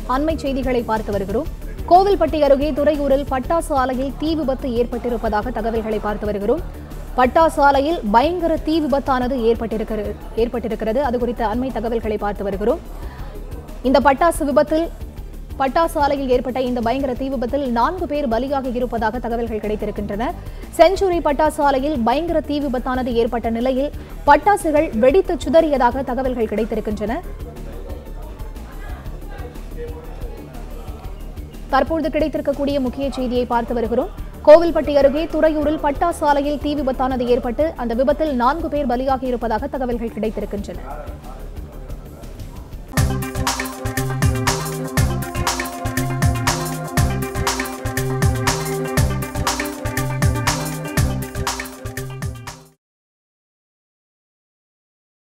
அண்மை செய்திகளை பார்த்து வருகிறோம். கோவில்பட்டி அருகே துறையூரில் பட்டாசு ஆலையில் தீ விபத்து ஏற்பட்டிருப்பதாக தகவல்களை பார்த்து வருகிறோம். பட்டாசு ஆலையில் பயங்கர தீ விபத்தானது ஏற்பட்டிருக்கிறது. அது குறித்த அண்மை தகவல்களை பார்த்து வருகிறோம். இந்த பட்டாசு ஆலையில் ஏற்பட்ட இந்த பயங்கர தீ விபத்தில் 4 பேர் பலியாக இருப்பதாக தகவல்கள் கிடைத்திருக்கின்றன. செஞ்சுரி பட்டாசு ஆலையில் பயங்கர தீ விபத்தானது ஏற்பட்ட நிலையில் பட்டாசுகள் வெடித்து சிதறியதாக தகவல்கள் கிடைத்திருக்கின்றன. தற்போது கிடைத்திருக்கக்கூடிய முக்கிய செய்தியை பார்த்து வருகிறோம். கோவில்பட்டி அருகே துறையூரில் பட்டாசு ஆலையில் தீ விபத்தானது ஏற்பட்டு அந்த விபத்தில் 4 பேர் பலியாகி இருப்பதாக தகவல்கள் கிடைத்திருக்கின்றன.